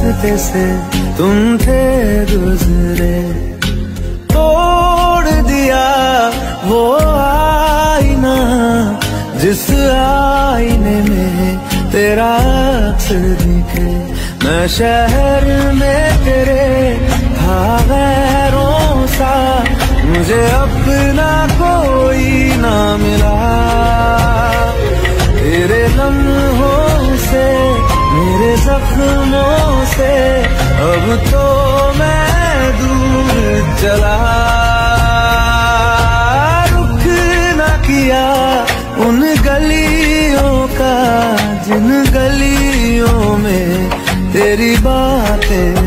रास्ते से तुम थे गुजरे, तोड़ दिया वो आईना जिस आईने में तेरा अक्स दिखे। मैं शहर में तेरे था गैरों सा, मुझे अपना कोई ना मिला। तेरे लम्हों से मेरे जख्मों से अब तो मैं दूर चला। रुख न किया उन गलियों का जिन गलियों में तेरी बातें